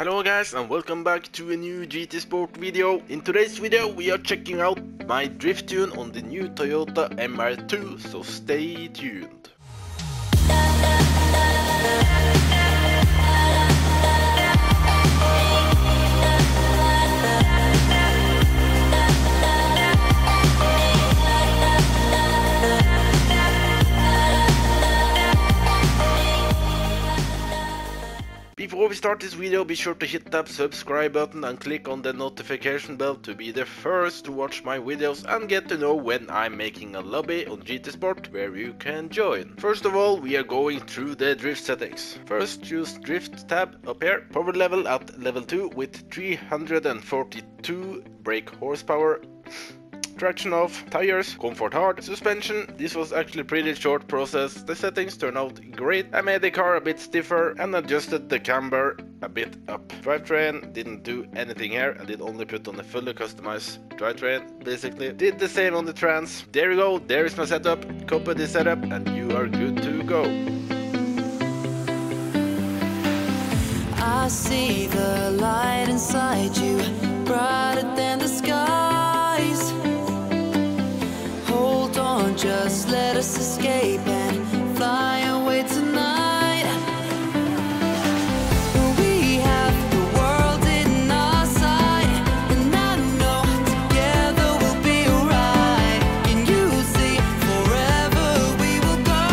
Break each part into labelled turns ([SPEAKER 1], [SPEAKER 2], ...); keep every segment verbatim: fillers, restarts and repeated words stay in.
[SPEAKER 1] Hello guys and welcome back to a new G T Sport video. In today's video we are checking out my drift tune on the new Toyota M R two, so stay tuned. Before we start this video, be sure to hit that subscribe button and click on the notification bell to be the first to watch my videos and get to know when I'm making a lobby on G T Sport where you can join. First of all, we are going through the drift settings. First, choose drift tab up here. Power level at level two with three hundred forty-two brake horsepower. Traction off, tires, comfort hard, suspension. This was actually pretty short process. The settings turned out great. I made the car a bit stiffer and adjusted the camber a bit up. Drivetrain, didn't do anything here. I did only put on a fully customized drivetrain, basically. Did the same on the trans. There you go, there is my setup. Copy this setup and you are good to go.
[SPEAKER 2] I see the light inside you, brighter than the skies. Hold on, just let us escape and fly away tonight. We have the world in our sight, and I know together we'll be alright. Can you see forever we will go?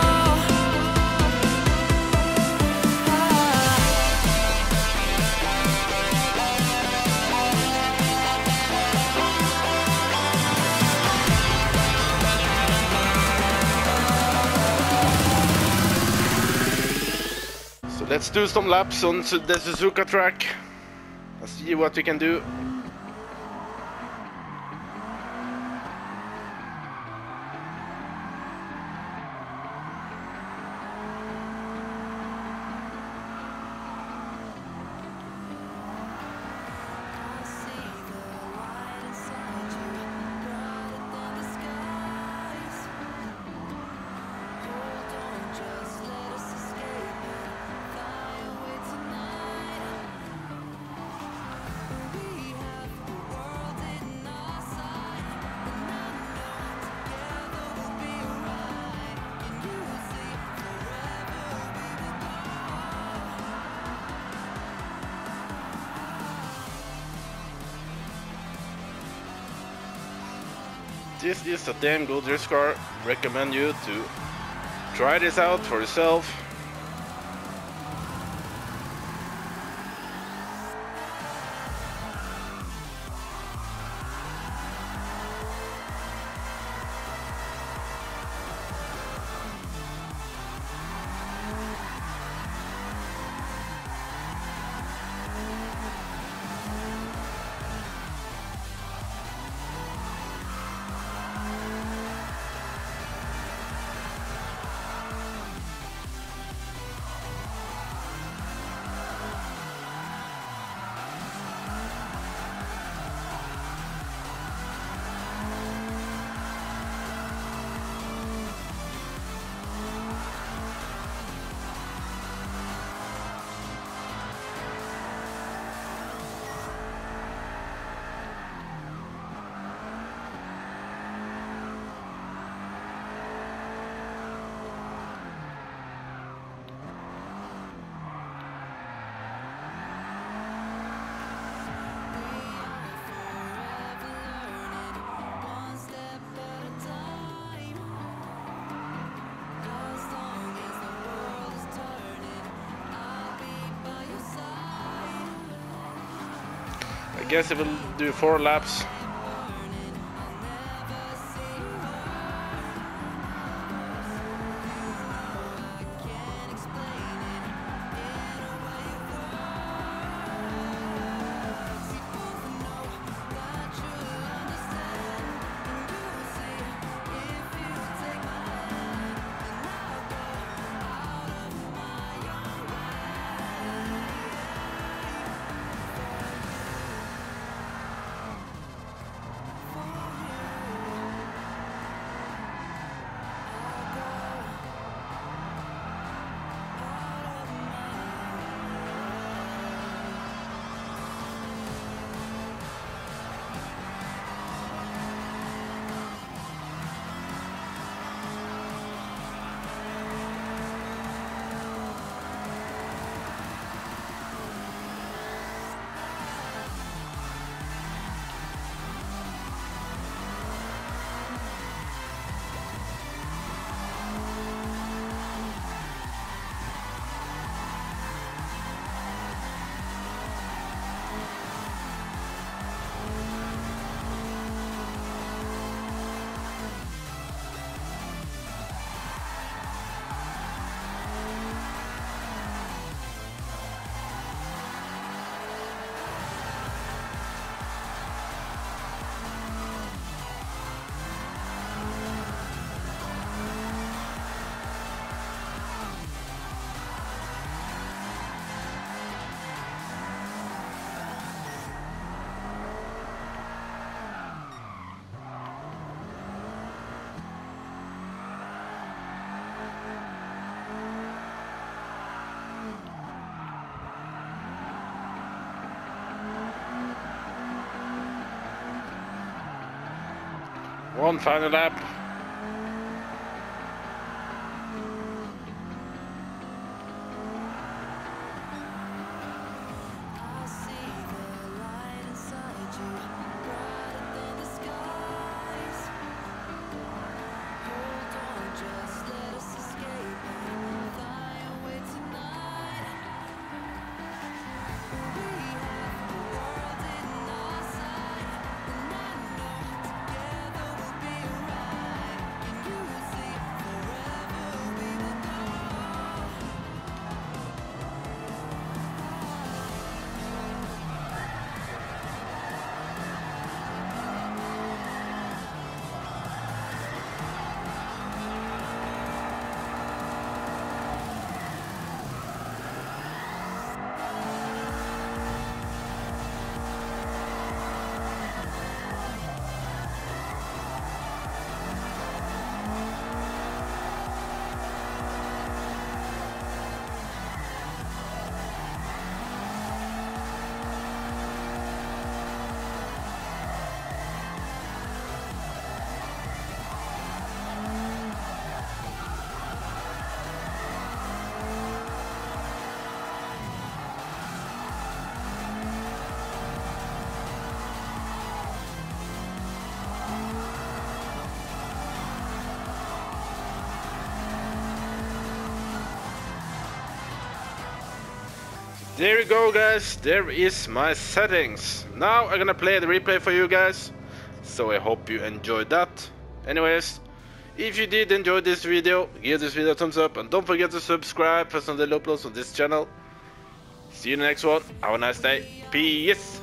[SPEAKER 1] Let's do some laps on the Suzuka track. Let's see what we can do. This is a damn good drift car. Recommend you to try this out for yourself. I guess it will do four laps. One final lap. There you go, guys, there is my settings. Now I'm gonna play the replay for you guys, so I hope you enjoyed that. Anyways, if you did enjoy this video, give this video a thumbs up and don't forget to subscribe for some daily uploads on this channel. See you in the next one, have a nice day, peace!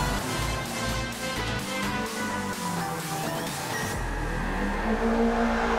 [SPEAKER 3] Thank you.